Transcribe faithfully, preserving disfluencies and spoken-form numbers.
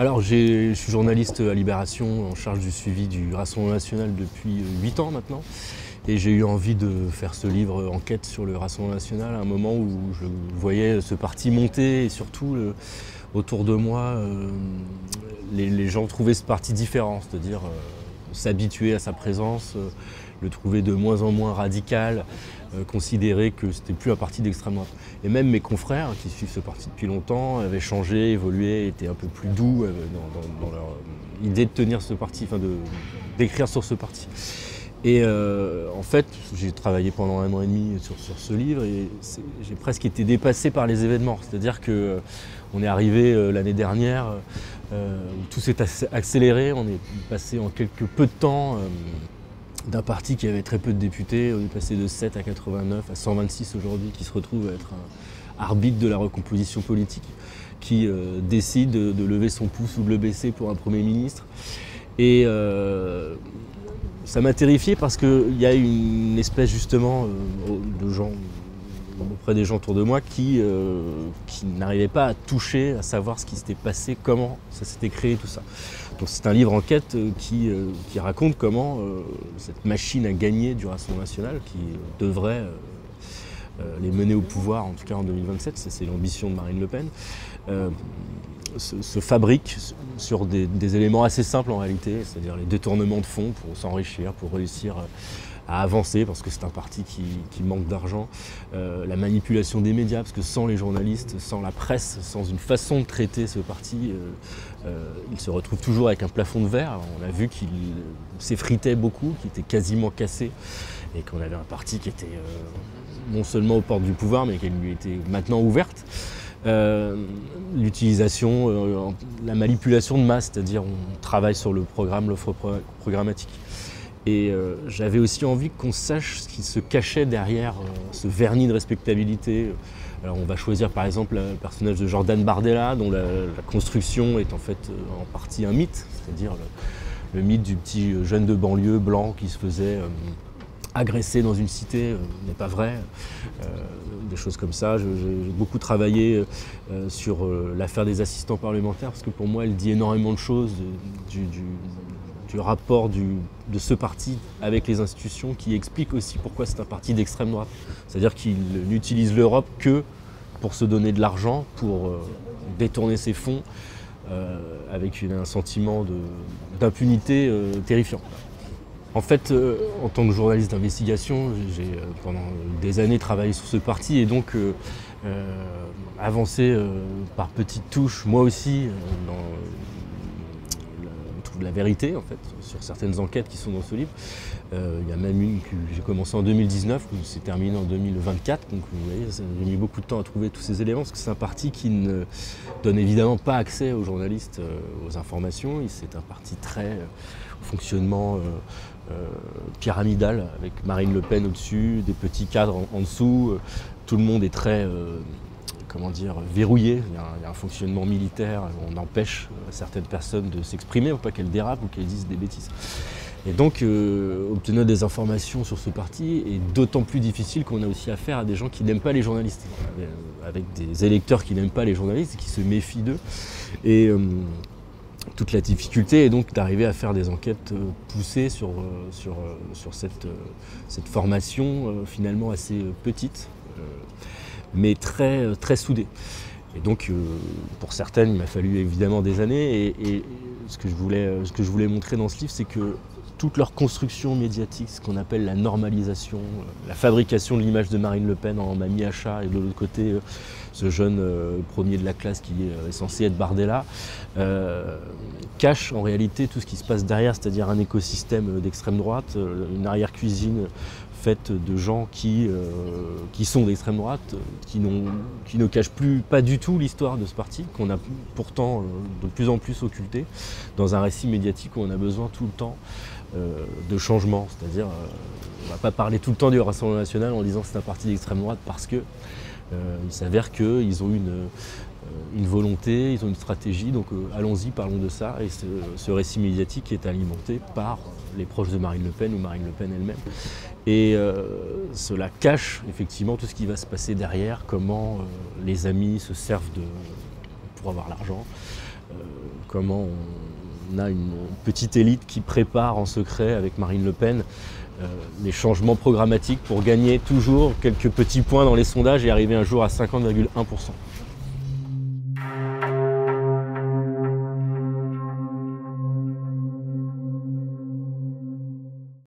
Alors, je suis journaliste à Libération, en charge du suivi du Rassemblement national depuis huit ans maintenant. Et j'ai eu envie de faire ce livre enquête sur le Rassemblement national à un moment où je voyais ce parti monter et surtout le, autour de moi, euh, les, les gens trouvaient ce parti différent, c'est-à-dire euh, s'habituer à sa présence, euh, le trouver de moins en moins radical, euh, considérer que c'était plus un parti d'extrême droite. Et même mes confrères qui suivent ce parti depuis longtemps avaient changé, évolué, étaient un peu plus doux euh, dans, dans, dans leur idée de tenir ce parti, enfin de d'écrire sur ce parti. Et euh, en fait, j'ai travaillé pendant un an et demi sur, sur ce livre et j'ai presque été dépassé par les événements. C'est-à-dire qu'on euh, est arrivé euh, l'année dernière euh, où tout s'est accéléré, on est passé en quelques peu de temps euh, d'un parti qui avait très peu de députés, on est passé de sept à quatre-vingt-neuf à cent vingt-six aujourd'hui, qui se retrouve à être un arbitre de la recomposition politique, qui euh, décide de, de lever son pouce ou de le baisser pour un Premier ministre. Et euh, ça m'a terrifié parce qu'il y a une espèce justement euh, de gens, auprès des gens autour de moi, qui, euh, qui n'arrivaient pas à toucher, à savoir ce qui s'était passé, comment ça s'était créé, tout ça. Donc c'est un livre enquête euh, qui, euh, qui raconte comment euh, cette machine à gagner du Rassemblement national, qui euh, devrait euh, euh, les mener au pouvoir, en tout cas en deux mille vingt-sept, c'est l'ambition de Marine Le Pen, euh, Se, se fabrique sur des, des éléments assez simples en réalité, c'est-à-dire les détournements de fonds pour s'enrichir, pour réussir à avancer parce que c'est un parti qui, qui manque d'argent, euh, la manipulation des médias parce que sans les journalistes, sans la presse, sans une façon de traiter ce parti, euh, euh, il se retrouve toujours avec un plafond de verre. On a vu qu'il s'effritait beaucoup, qu'il était quasiment cassé et qu'on avait un parti qui était euh, non seulement aux portes du pouvoir mais qui lui était maintenant ouverte. Euh, l'utilisation, euh, la manipulation de masse, c'est-à-dire on travaille sur le programme, l'offre pro programmatique. Et euh, j'avais aussi envie qu'on sache ce qui se cachait derrière euh, ce vernis de respectabilité. Alors on va choisir par exemple le personnage de Jordan Bardella, dont la, la construction est en fait euh, en partie un mythe, c'est-à-dire le, le mythe du petit jeune de banlieue blanc qui se faisait euh, agressé dans une cité, euh, n'est pas vrai, euh, des choses comme ça. J'ai beaucoup travaillé euh, sur euh, l'affaire des assistants parlementaires parce que pour moi elle dit énormément de choses du, du, du rapport du, de ce parti avec les institutions qui explique aussi pourquoi c'est un parti d'extrême droite. C'est-à-dire qu'il n'utilise l'Europe que pour se donner de l'argent, pour euh, détourner ses fonds euh, avec une, un sentiment d'impunité euh, terrifiant. En fait, euh, en tant que journaliste d'investigation, j'ai euh, pendant des années travaillé sur ce parti et donc euh, euh, avancé euh, par petites touches, moi aussi, euh, dans euh, la, la vérité en fait, sur certaines enquêtes qui sont dans ce livre. Euh, il y a même une que j'ai commencé en deux mille dix-neuf, qui s'est terminée en deux mille vingt-quatre, donc vous voyez, j'ai mis beaucoup de temps à trouver tous ces éléments, parce que c'est un parti qui ne donne évidemment pas accès aux journalistes, euh, aux informations. C'est un parti très euh, fonctionnement euh, Euh, pyramidal, avec Marine Le Pen au-dessus, des petits cadres en, en dessous. Euh, tout le monde est très, euh, comment dire, verrouillé. Il y, a un, il y a un fonctionnement militaire, on empêche certaines personnes de s'exprimer, pour pas qu'elles dérapent ou qu'elles disent des bêtises. Et donc, euh, obtenir des informations sur ce parti est d'autant plus difficile qu'on a aussi affaire à des gens qui n'aiment pas les journalistes, avec des électeurs qui n'aiment pas les journalistes et qui se méfient d'eux. Et euh, toute la difficulté est donc d'arriver à faire des enquêtes poussées sur, sur, sur cette, cette formation finalement assez petite, mais très, très soudée. Et donc pour certaines, il m'a fallu évidemment des années et, et ce, que je voulais, ce que je voulais montrer dans ce livre, c'est que toute leur construction médiatique, ce qu'on appelle la normalisation, la fabrication de l'image de Marine Le Pen en mamie à chat et de l'autre côté ce jeune euh, premier de la classe qui est, est censé être Bardella, euh, cache en réalité tout ce qui se passe derrière, c'est-à-dire un écosystème d'extrême droite, une arrière-cuisine faite de gens qui, euh, qui sont d'extrême droite, qui, qui ne cachent plus pas du tout l'histoire de ce parti, qu'on a pourtant euh, de plus en plus occulté dans un récit médiatique où on a besoin tout le temps euh, de changement. C'est-à-dire, euh, on ne va pas parler tout le temps du Rassemblement national en disant que c'est un parti d'extrême droite parce que Euh, il s'avère qu'ils ont une, euh, une volonté, ils ont une stratégie, donc euh, allons-y, parlons de ça. Et ce, ce récit médiatique est alimenté par les proches de Marine Le Pen ou Marine Le Pen elle-même. Et euh, cela cache effectivement tout ce qui va se passer derrière, comment euh, les amis se servent de, pour avoir l'argent, comment on a une petite élite qui prépare en secret avec Marine Le Pen euh, les changements programmatiques pour gagner toujours quelques petits points dans les sondages et arriver un jour à cinquante virgule un pour cent.